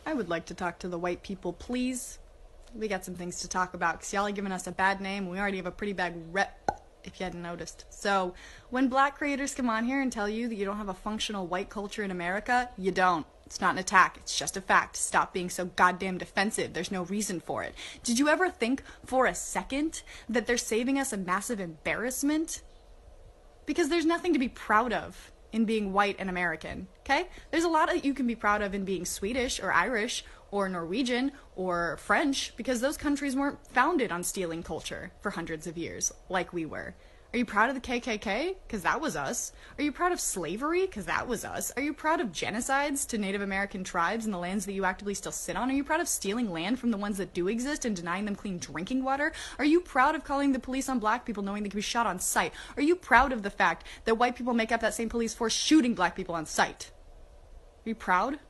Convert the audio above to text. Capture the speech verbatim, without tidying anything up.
I would like to talk to the white people, please. We got some things to talk about, because y'all are giving us a bad name. We already have a pretty bad rep, if you hadn't noticed. So, when black creators come on here and tell you that you don't have a functional white culture in America, you don't. It's not an attack. It's just a fact. Stop being so goddamn defensive. There's no reason for it. Did you ever think for a second that they're saving us a massive embarrassment? Because there's nothing to be proud of in being white and American, okay? There's a lot that you can be proud of in being Swedish or Irish or Norwegian or French, because those countries weren't founded on stealing culture for hundreds of years like we were. Are you proud of the K K K? Because that was us. Are you proud of slavery? Because that was us. Are you proud of genocides to Native American tribes in the lands that you actively still sit on? Are you proud of stealing land from the ones that do exist and denying them clean drinking water? Are you proud of calling the police on black people knowing they can be shot on sight? Are you proud of the fact that white people make up that same police force shooting black people on sight? Are you proud?